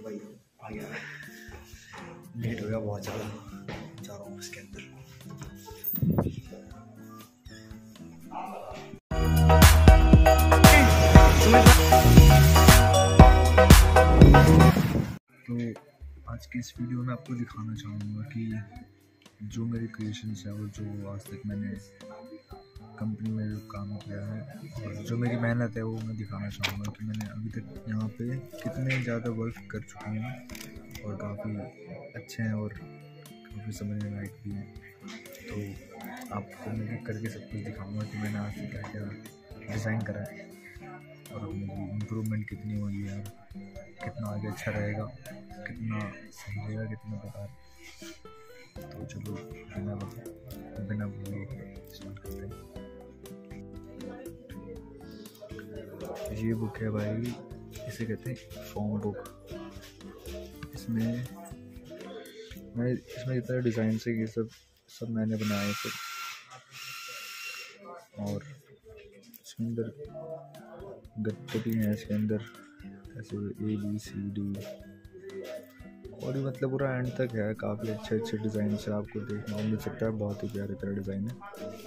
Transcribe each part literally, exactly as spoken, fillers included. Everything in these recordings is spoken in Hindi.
तो भाई आ गया, लेट हो गया बहुत ज़्यादा, जा रहा हूँ इसके अंदर। तो आज की इस वीडियो में आपको दिखाना चाहूँगा कि जो मेरी क्रिएशंस है और जो आज तक मैंने कंपनी में जो काम किया है और जो मेरी मेहनत है वो मैं दिखाना चाहूँगा कि मैंने अभी तक यहाँ पे कितने ज़्यादा वर्क कर चुका हूँ और काफ़ी अच्छे हैं और काफ़ी समझने लायक भी हैं। तो आपको मैं करके सब कुछ दिखाऊंगा कि मैंने आज क्या क्या डिज़ाइन करा है और मेरी इम्प्रूवमेंट कितनी हुई है और कितना आगे अच्छा रहेगा, कितना सही रहेगा, कितना बेकार। तो चलो बिना बिना बोले स्टार्ट करते हैं। ये बुक है भाई, इसे कहते हैं फॉर्म बुक। इसमें मैं इसमें जितना डिज़ाइन से ये सब सब मैंने बनाए सब, और इसके अंदर गत्ते भी हैं इसके अंदर, ऐसे ए बी सी डी और भी मतलब पूरा एंड तक है। काफ़ी अच्छे अच्छे डिज़ाइन से आपको देखने को मिल सकता है, बहुत ही प्यारे प्यारे डिज़ाइन है।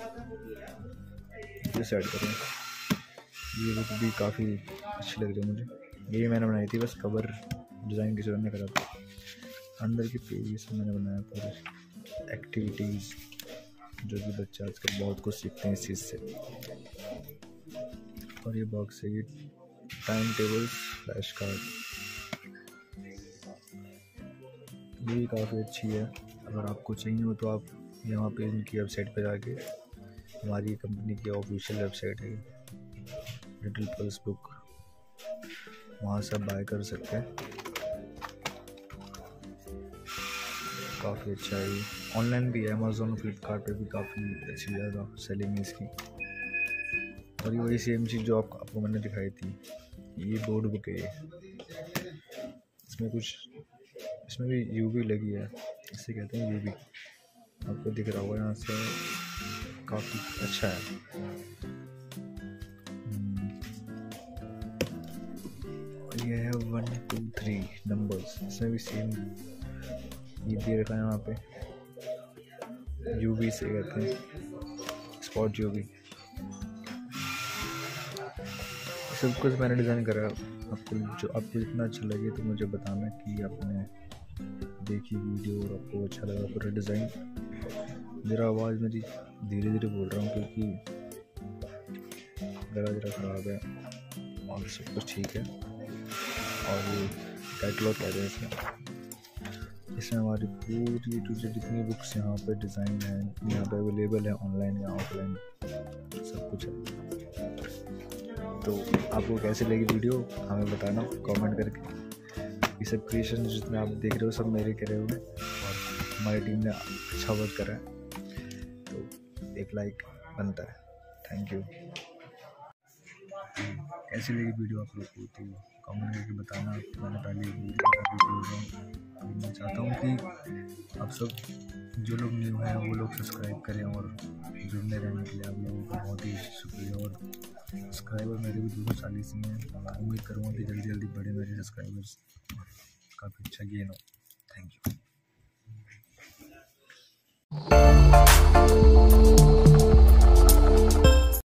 ये सेट करें, ये बुक भी काफ़ी अच्छी लग रही है मुझे। ये मैंने बनाई थी, बस कवर डिज़ाइन किसी और ने करा था। अंदर के पेज मैंने बनाया पूरे एक्टिविटीज़, जो कि बच्चे आजकल बहुत कुछ सीखते हैं इस चीज़ से। और ये बॉक्स है, ये टाइम टेबल फ्लैश कार्ड, ये भी काफ़ी अच्छी है। अगर आपको चाहिए हो तो आप यहाँ पे इनकी वेबसाइट पर जाके, हमारी कंपनी की ऑफिशियल वेबसाइट है लिटिल पल्स बुक, वहाँ से बाय कर सकते हैं। काफ़ी अच्छा है, ऑनलाइन भी है, अमेज़ोन और फ्लिपकार्ट पे भी काफ़ी अच्छी ज़्यादा सेलिंग है इसकी। और ये वही सेम चीज़ जो आप, आपको मैंने दिखाई थी, ये बोर्ड बुक है। इसमें कुछ इसमें भी यूवी लगी है, इसे कहते हैं यूवी, आपको दिख रहा होगा यहाँ से, काफ़ी अच्छा है। और ये है वन टू थ्री नंबर्स, इसमें भी सेम ये दे रखा है यहाँ पे, यूवी से कहते हैं, स्पॉट यूवी। सब कुछ मैंने डिज़ाइन करा। आपको जो आपको जितना अच्छा लगे तो मुझे बताना कि आपने देखी वीडियो और आपको अच्छा लगा पूरा डिज़ाइन। मेरा आवाज़ मेरी धीरे धीरे बोल रहा हूँ क्योंकि गला जरा ख़राब है और सब कुछ ठीक है। और ये कैटलॉग कहते हैं इसमें इसमें हमारी पूरी टू जितनी बुक्स यहाँ पे डिज़ाइन है, यहाँ पे अवेलेबल है, ऑनलाइन या ऑफलाइन सब कुछ है। तो आपको कैसे लगी वीडियो हमें बताना कमेंट करके। ये सब क्रिएशन जितने आप देख रहे हो सब मेरे करे हुए और हमारी टीम ने अच्छा वर्क करा है, तो एक लाइक बनता है। Thank you. कैसी लगी वीडियो आप लोग को तो कमेंट करके बताना। मैंने पहले वीडियो बोल रहा हूँ, अभी मैं चाहता हूँ कि आप सब जो लोग न्यू हैं वो लोग सब्सक्राइब करें और जुड़ने रहने के लिए आप लोगों का बहुत ही शुक्रिया। और सब्सक्राइबर मेरे भी दो सौ चालीस ही हैं, उम्मीद करूँगा कि जल्दी जल्दी बढ़े मेरे सब्सक्राइबर्स, काफ़ी अच्छा गेन हो। Thank you.